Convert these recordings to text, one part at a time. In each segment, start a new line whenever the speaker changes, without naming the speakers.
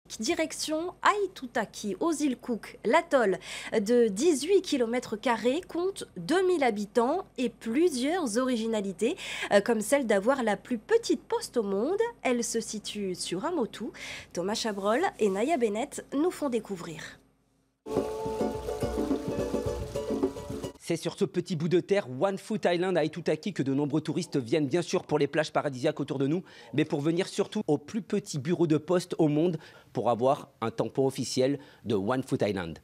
Direction Aitutaki, aux îles Cook. L'atoll de 18 km² compte 2000 habitants et plusieurs originalités, comme celle d'avoir la plus petite poste au monde. Elle se situe sur un motu. Thomas Chabrol et Naya Bennett nous font découvrir.
C'est sur ce petit bout de terre, One Foot Island à Aitutaki, que de nombreux touristes viennent bien sûr pour les plages paradisiaques autour de nous, mais pour venir surtout au plus petit bureau de poste au monde pour avoir un tampon officiel de One Foot Island.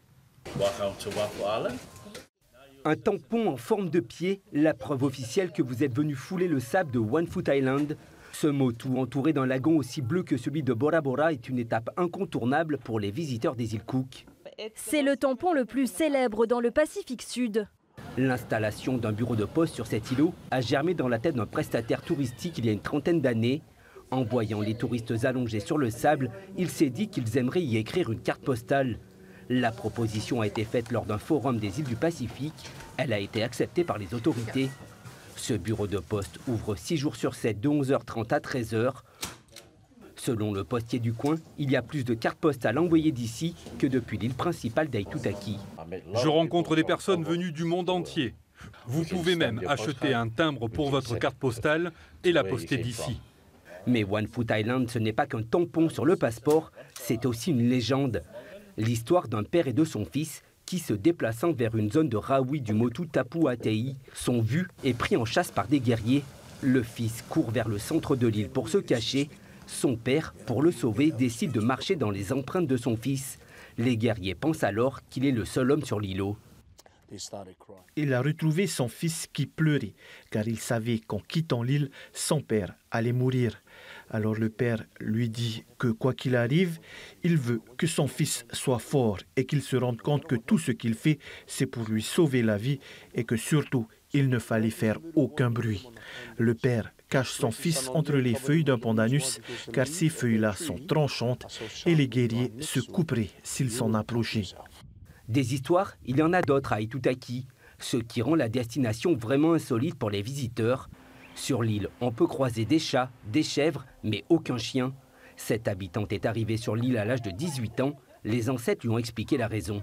Un tampon en forme de pied, la preuve officielle que vous êtes venu fouler le sable de One Foot Island. Ce motu entouré d'un lagon aussi bleu que celui de Bora Bora est une étape incontournable pour les visiteurs des îles Cook.
C'est le tampon le plus célèbre dans le Pacifique Sud.
L'installation d'un bureau de poste sur cet îlot a germé dans la tête d'un prestataire touristique il y a une trentaine d'années. En voyant les touristes allongés sur le sable, il s'est dit qu'ils aimeraient y écrire une carte postale. La proposition a été faite lors d'un forum des îles du Pacifique. Elle a été acceptée par les autorités. Ce bureau de poste ouvre 6 jours sur 7 de 11h30 à 13h. Selon le postier du coin, il y a plus de cartes postales envoyées d'ici que depuis l'île principale d'Aitutaki.
Je rencontre des personnes venues du monde entier. Vous pouvez même acheter un timbre pour votre carte postale et la poster d'ici.
Mais One Foot Island, ce n'est pas qu'un tampon sur le passeport, c'est aussi une légende. L'histoire d'un père et de son fils qui, se déplaçant vers une zone de Raoui du motu Tapu Atei, sont vus et pris en chasse par des guerriers. Le fils court vers le centre de l'île pour se cacher. Son père, pour le sauver, décide de marcher dans les empreintes de son fils. Les guerriers pensent alors qu'il est le seul homme sur l'îlot.
Il a retrouvé son fils qui pleurait, car il savait qu'en quittant l'île, son père allait mourir. Alors le père lui dit que quoi qu'il arrive, il veut que son fils soit fort et qu'il se rende compte que tout ce qu'il fait, c'est pour lui sauver la vie et que surtout, il ne fallait faire aucun bruit. Le père cache son fils entre les feuilles d'un pandanus, car ces feuilles-là sont tranchantes et les guerriers se couperaient s'ils s'en approchaient.
Des histoires, il y en a d'autres à Aitutaki, ce qui rend la destination vraiment insolite pour les visiteurs. Sur l'île, on peut croiser des chats, des chèvres, mais aucun chien. Cette habitante est arrivée sur l'île à l'âge de 18 ans. Les ancêtres lui ont expliqué la raison.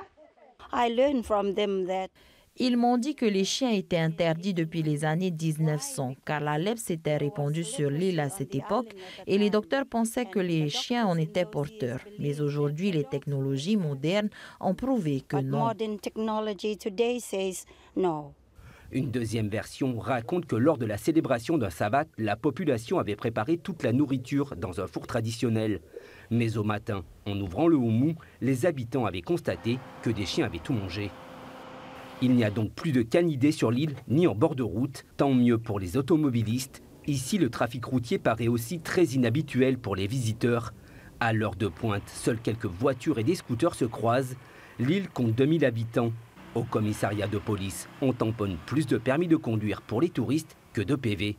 Ils m'ont dit que les chiens étaient interdits depuis les années 1900, car la lèpre s'était répandue sur l'île à cette époque et les docteurs pensaient que les chiens en étaient porteurs. Mais aujourd'hui, les technologies modernes ont prouvé que non.
Une deuxième version raconte que lors de la célébration d'un sabbat, la population avait préparé toute la nourriture dans un four traditionnel. Mais au matin, en ouvrant le houmou, les habitants avaient constaté que des chiens avaient tout mangé. Il n'y a donc plus de canidés sur l'île, ni en bord de route, tant mieux pour les automobilistes. Ici, le trafic routier paraît aussi très inhabituel pour les visiteurs. À l'heure de pointe, seules quelques voitures et des scooters se croisent. L'île compte 2000 habitants. Au commissariat de police, on tamponne plus de permis de conduire pour les touristes que de PV.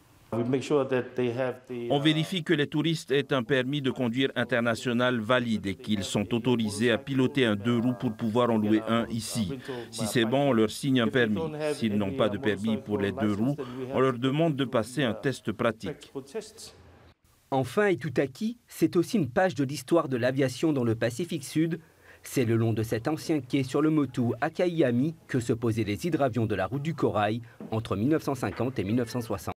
On vérifie que les touristes aient un permis de conduire international valide et qu'ils sont autorisés à piloter un 2 roues pour pouvoir en louer un ici. Si c'est bon, on leur signe un permis. S'ils n'ont pas de permis pour les 2 roues, on leur demande de passer un test pratique.
Enfin, Aitutaki, c'est aussi une page de l'histoire de l'aviation dans le Pacifique Sud. C'est le long de cet ancien quai sur le motu Akaiyami que se posaient les hydravions de la route du Corail entre 1950 et 1960.